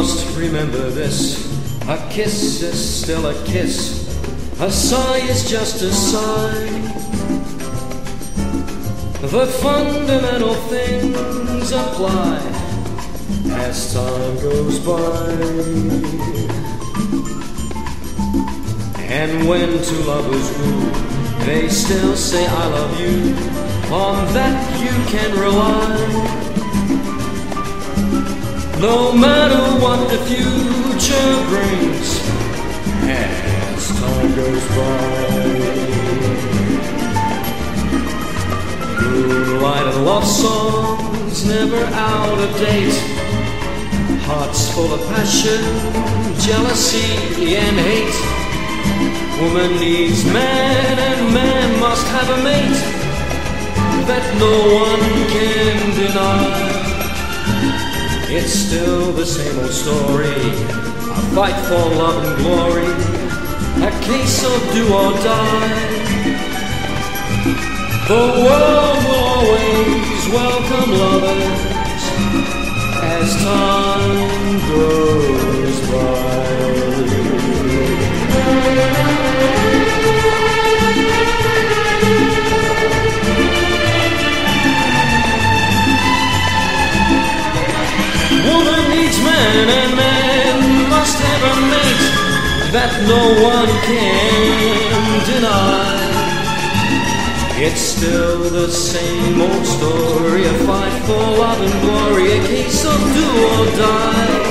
must remember this. A kiss is still a kiss. A sigh is just a sigh. The fundamental things apply as time goes by. And when two lovers woo, they still say I love you. On that you can rely. No matter what the future brings as time goes by. Moonlight and love songs never out of date. Hearts full of passion, jealousy and hate. Woman needs man and man must have a mate that no one can deny. It's still the same old story, a fight for love and glory, a case of do or die. The world will always welcome lovers as time goes by. Woman needs man and man must have a mate that no one can deny. It's still the same old story, a fight for love and glory, a case of do or die.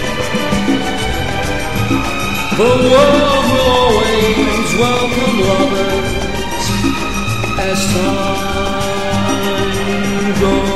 The world will always welcome lovers as time goes.